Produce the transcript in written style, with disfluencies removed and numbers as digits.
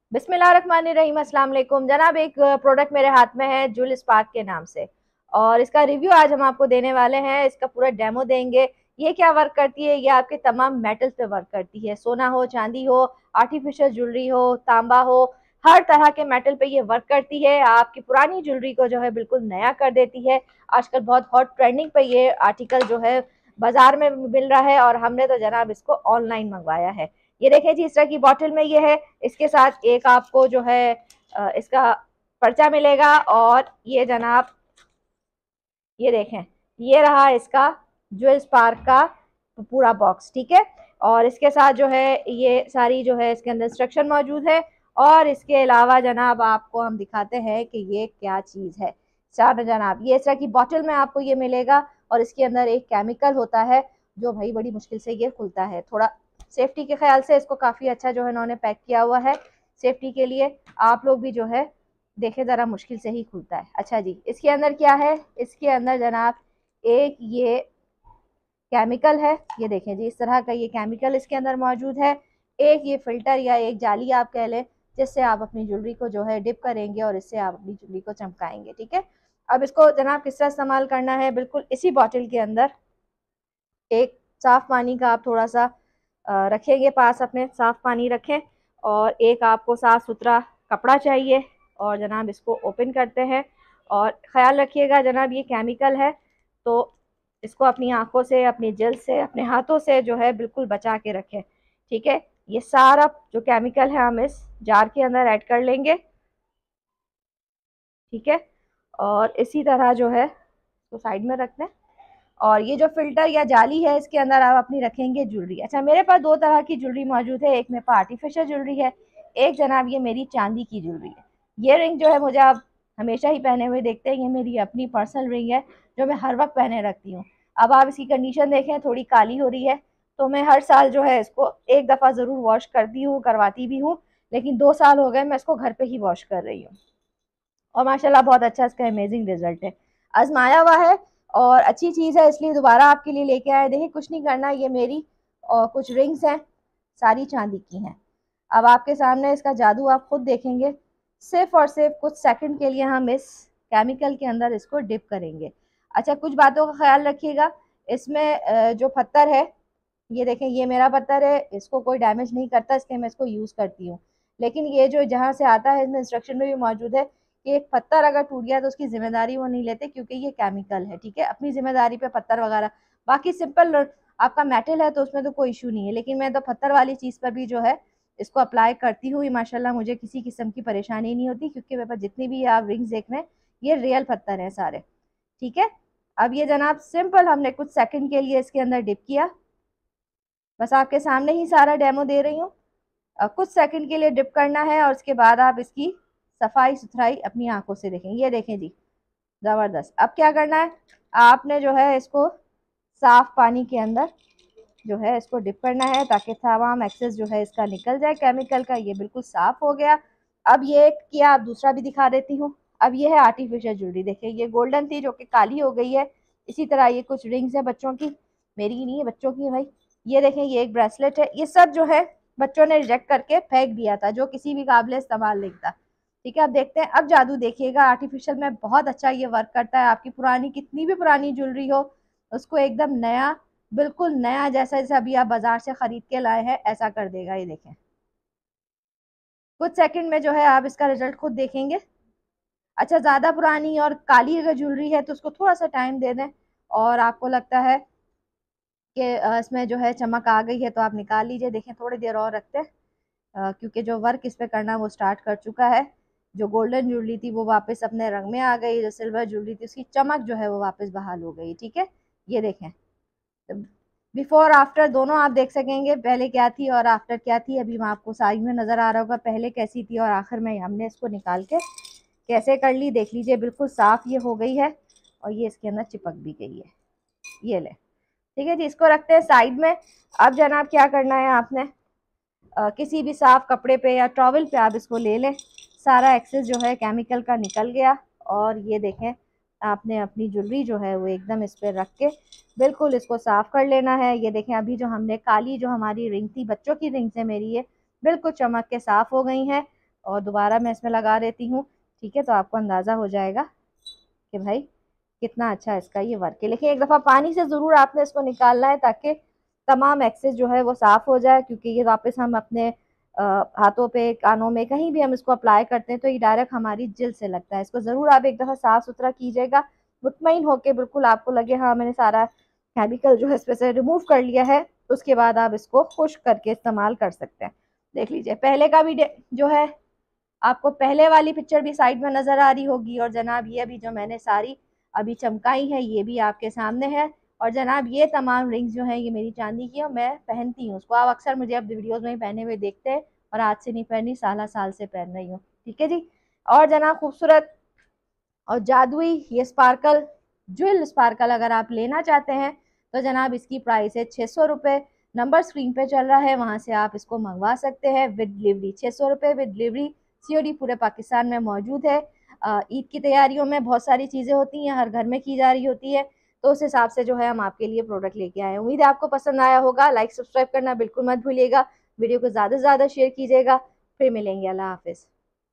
बिस्मिल्लाहिर्रहमानिर्रहीम। अस्सलाम वालेकुम जनाब। एक प्रोडक्ट मेरे हाथ में है जूल स्पार्क के नाम से, और इसका रिव्यू आज हम आपको देने वाले हैं। इसका पूरा डेमो देंगे। ये क्या वर्क करती है, ये आपके तमाम मेटल्स पे वर्क करती है। सोना हो, चांदी हो, आर्टिफिशियल ज्वेलरी हो, तांबा हो, हर तरह के मेटल पे ये वर्क करती है। आपकी पुरानी ज्वेलरी को जो है बिल्कुल नया कर देती है। आजकल बहुत हॉट ट्रेंडिंग पे ये आर्टिकल जो है बाजार में मिल रहा है, और हमने तो जनाब इसको ऑनलाइन मंगवाया है। ये देखें जी, इस तरह की बॉटल में ये है। इसके साथ एक आपको जो है इसका पर्चा मिलेगा, और ये जनाब ये देखें, ये रहा इसका ज्वेल स्पार्क का पूरा बॉक्स। ठीक है, और इसके साथ जो है ये सारी जो है इसके अंदर इंस्ट्रक्शन मौजूद है। और इसके अलावा जनाब आपको हम दिखाते हैं कि ये क्या चीज़ है। चार जनाब, ये इस तरह की बॉटल में आपको ये मिलेगा, और इसके अंदर एक केमिकल होता है जो भाई बड़ी मुश्किल से ये खुलता है। थोड़ा सेफ्टी के ख्याल से इसको काफ़ी अच्छा जो है इन्होंने पैक किया हुआ है सेफ्टी के लिए। आप लोग भी जो है देखे, ज़रा मुश्किल से ही खुलता है। अच्छा जी, इसके अंदर क्या है? इसके अंदर जनाब एक ये केमिकल है। ये देखें जी, इस तरह का ये केमिकल इसके अंदर मौजूद है। एक ये फिल्टर या एक जाली आप कह लें, जिससे आप अपनी ज्वेलरी को जो है डिप करेंगे, और इससे आप अपनी ज्वेलरी को चमकाएंगे। ठीक है, अब इसको जनाब किस तरह इस्तेमाल करना है, बिल्कुल इसी बॉटल के अंदर एक साफ पानी का आप थोड़ा सा रखेंगे पास, अपने साफ पानी रखें, और एक आपको साफ सुथरा कपड़ा चाहिए। और जनाब इसको ओपन करते हैं, और ख़्याल रखिएगा जनाब ये केमिकल है, तो इसको अपनी आंखों से, अपनी जल्द से, अपने हाथों से जो है बिल्कुल बचा के रखें। ठीक है, ये सारा जो केमिकल है हम इस जार के अंदर ऐड कर लेंगे। ठीक है, और इसी तरह जो है तो साइड में रखते हैं। और ये जो फिल्टर या जाली है, इसके अंदर आप अपनी रखेंगे ज्वेलरी। अच्छा, मेरे पास दो तरह की ज्वेलरी मौजूद है। एक मेरे पास आर्टिफिशियल ज्वेलरी है, एक जनाब ये मेरी चांदी की ज्वेलरी है। ये रिंग जो है मुझे आप हमेशा ही पहने हुए देखते हैं। ये मेरी अपनी पर्सनल रिंग है जो मैं हर वक्त पहने रखती हूँ। अब आप इसकी कंडीशन देखें, थोड़ी काली हो रही है, तो मैं हर साल जो है इसको एक दफ़ा ज़रूर वॉश करती हूँ, करवाती भी हूँ। लेकिन 2 साल हो गए मैं इसको घर पे ही वॉश कर रही हूँ, और माशाल्लाह बहुत अच्छा इसका अमेजिंग रिजल्ट है। आजमाया हुआ है और अच्छी चीज़ है, इसलिए दोबारा आपके लिए लेके आए। देखिए, कुछ नहीं करना, ये मेरी और कुछ रिंग्स हैं, सारी चांदी की हैं। अब आपके सामने इसका जादू आप खुद देखेंगे। सिर्फ और सिर्फ कुछ सेकंड के लिए हम इस केमिकल के अंदर इसको डिप करेंगे। अच्छा, कुछ बातों का ख्याल रखिएगा। इसमें जो पत्थर है, ये देखें, ये मेरा पत्थर है, इसको कोई डैमेज नहीं करता, इसलिए मैं इसको यूज़ करती हूँ। लेकिन ये जो जहाँ से आता है, इसमें इंस्ट्रक्शन में भी मौजूद है कि एक पत्थर अगर टूट गया तो उसकी जिम्मेदारी वो नहीं लेते, क्योंकि ये केमिकल है। ठीक है, अपनी जिम्मेदारी पे पत्थर वगैरह, बाकी सिंपल आपका मेटल है तो उसमें तो कोई इशू नहीं है। लेकिन मैं तो पत्थर वाली चीज़ पर भी जो है इसको अप्लाई करती हूँ। माशाल्लाह मुझे किसी किस्म की परेशानी नहीं होती, क्योंकि मेरे पास जितनी भी आप रिंग्स देख रहे हैं ये रियल पत्थर हैं सारे। ठीक है, अब ये जनाब सिंपल हमने कुछ सेकंड के लिए इसके अंदर डिप किया। बस आपके सामने ही सारा डेमो दे रही हूँ। कुछ सेकंड के लिए डिप करना है, और उसके बाद आप इसकी सफाई सुथराई अपनी आंखों से देखें। ये देखें जी, ज़बरदस्त। अब क्या करना है, आपने जो है इसको साफ पानी के अंदर जो है इसको डिप करना है, ताकि तमाम एक्सेस जो है इसका निकल जाए केमिकल का। ये बिल्कुल साफ हो गया। अब ये किया, आप दूसरा भी दिखा देती हूँ। अब ये है आर्टिफिशियल ज्वेलरी। देखिए, ये गोल्डन थी जो कि काली हो गई है। इसी तरह ये कुछ रिंग्स है बच्चों की, मेरी नहीं है, बच्चों की है भाई। ये देखें, ये एक ब्रेसलेट है। ये सब जो है बच्चों ने रिजेक्ट करके फेंक दिया था, जो किसी भी काबिल इस्तेमाल नहीं था। ठीक है, अब देखते हैं। अब जादू देखिएगा, आर्टिफिशियल में बहुत अच्छा ये वर्क करता है। आपकी पुरानी, कितनी भी पुरानी ज्वेलरी हो, उसको एकदम नया, बिल्कुल नया, जैसा जैसा अभी आप बाजार से खरीद के लाए हैं ऐसा कर देगा। ये देखें, कुछ सेकंड में जो है आप इसका रिजल्ट खुद देखेंगे। अच्छा, ज़्यादा पुरानी और काली अगर ज्वेलरी है तो उसको थोड़ा सा टाइम दे दें, और आपको लगता है कि इसमें जो है चमक आ गई है, तो आप निकाल लीजिए। देखें, थोड़ी देर और रखते हैं, क्योंकि जो वर्क इस पे करना वो स्टार्ट कर चुका है। जो गोल्डन ज्वेलरी थी वो वापस अपने रंग में आ गई, जो सिल्वर ज्वेलरी थी उसकी चमक जो है वो वापस बहाल हो गई। ठीक है, ये देखें, बिफोर आफ्टर दोनों आप देख सकेंगे, पहले क्या थी और आफ्टर क्या थी। अभी मैं आपको साइड में नज़र आ रहा होगा पहले कैसी थी और आखिर में हमने इसको निकाल के कैसे कर ली। देख लीजिए, बिल्कुल साफ़ ये हो गई है, और ये इसके अंदर चिपक भी गई है। ये ले, ठीक है जी, इसको रखते हैं साइड में। अब जनाब क्या करना है, आपने किसी भी साफ कपड़े पे या टॉवल पे आप इसको ले लें। सारा एक्सेस जो है केमिकल का निकल गया, और ये देखें, आपने अपनी ज्वेलरी जो है वो एकदम इस पर रख के बिल्कुल इसको साफ कर लेना है। ये देखें, अभी जो हमने काली जो हमारी रिंग थी, बच्चों की रिंग से मेरी ये बिल्कुल चमक के साफ हो गई हैं। और दोबारा मैं इसमें लगा देती हूँ, ठीक है। तो आपको अंदाज़ा हो जाएगा कि भाई कितना अच्छा इसका ये वर्क है। लेकिन एक दफ़ा पानी से ज़रूर आपने इसको निकालना है ताकि तमाम एक्सेस जो है वो साफ़ हो जाए, क्योंकि ये वापस हम अपने हाथों पे, कानों में, कहीं भी हम इसको अप्लाई करते हैं तो ये डायरेक्ट हमारी जिल्द से लगता है। इसको ज़रूर आप एक दफ़ा साफ़ सुथरा कीजिएगा, मुतमईन होके, बिल्कुल आपको लगे हाँ मैंने सारा केमिकल जो है इसमें से रिमूव कर लिया है। उसके बाद आप इसको खुश्क करके इस्तेमाल कर सकते हैं। देख लीजिए पहले का भी जो है आपको पहले वाली पिक्चर भी साइड में नज़र आ रही होगी, और जनाब ये अभी जो मैंने सारी अभी चमकाई है ये भी आपके सामने है। और जनाब ये तमाम रिंग्स जो हैं ये मेरी चांदी की, और मैं पहनती हूँ उसको। आप अक्सर मुझे अब वीडियोस में पहने हुए देखते हैं, और आज से नहीं पहनी, साल से पहन रही हूँ, ठीक है जी। और जनाब खूबसूरत और जादुई ये स्पार्कल, ज्वेल स्पार्कल अगर आप लेना चाहते हैं तो जनाब इसकी प्राइस है 600 रुपये। नंबर स्क्रीन पे चल रहा है, वहाँ से आप इसको मंगवा सकते हैं विद डिलीवरी। 600 रुपये विद डिलीवरी, सीओडी पूरे पाकिस्तान में मौजूद है। ईद की तैयारियों में बहुत सारी चीज़ें होती हैं, हर घर में की जा रही होती है, तो उस हिसाब से जो है हम आपके लिए प्रोडक्ट लेके आए हैं। उम्मीद है आपको पसंद आया होगा। लाइक सब्सक्राइब करना बिल्कुल मत भूलिएगा, वीडियो को ज़्यादा से ज़्यादा शेयर कीजिएगा। फिर मिलेंगे, अल्लाह हाफिज़।